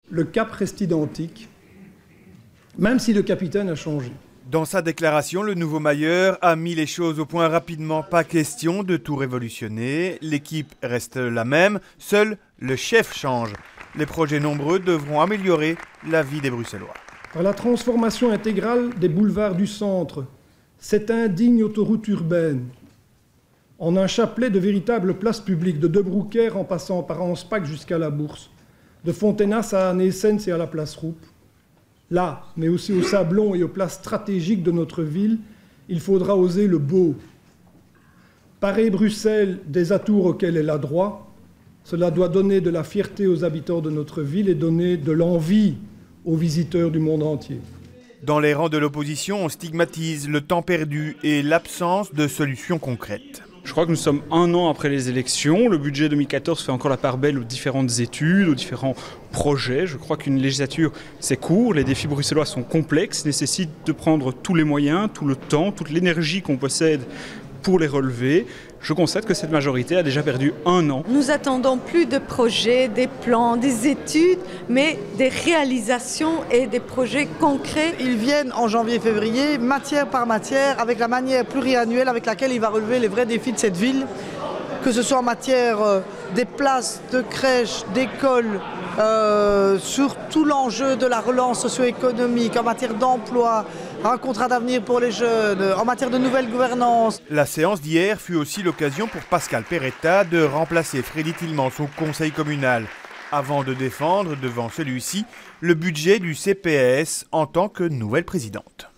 le cap reste identique, même si le capitaine a changé. Dans sa déclaration, le nouveau Mayer a mis les choses au point rapidement. Pas question de tout révolutionner. L'équipe reste la même, seul le chef change. Les projets nombreux devront améliorer la vie des Bruxellois. Par la transformation intégrale des boulevards du centre, cette indigne autoroute urbaine, en un chapelet de véritables places publiques, de De Broeckère en passant par Anspach jusqu'à la Bourse, de Fontenas à Anne-Essens et à la place Roupe. Là, mais aussi au Sablon et aux places stratégiques de notre ville, il faudra oser le beau. Parer Bruxelles des atours auxquels elle a droit, cela doit donner de la fierté aux habitants de notre ville et donner de l'envie aux visiteurs du monde entier. Dans les rangs de l'opposition, on stigmatise le temps perdu et l'absence de solutions concrètes. Je crois que nous sommes 1 an après les élections. Le budget 2014 fait encore la part belle aux différentes études, aux différents projets. Je crois qu'une législature, c'est court. Les défis bruxellois sont complexes, nécessitent de prendre tous les moyens, tout le temps, toute l'énergie qu'on possède pour les relever. Je constate que cette majorité a déjà perdu 1 an. Nous attendons plus de projets, des plans, des études, mais des réalisations et des projets concrets. Ils viennent en janvier-février, matière par matière, avec la manière pluriannuelle avec laquelle il va relever les vrais défis de cette ville, que ce soit en matière des places, de crèches, d'écoles, sur tout l'enjeu de la relance socio-économique, en matière d'emploi, un contrat d'avenir pour les jeunes, en matière de nouvelle gouvernance. La séance d'hier fut aussi l'occasion pour Pascal Peretta de remplacer Freddy Tillmans au conseil communal, avant de défendre devant celui-ci le budget du CPAS en tant que nouvelle présidente.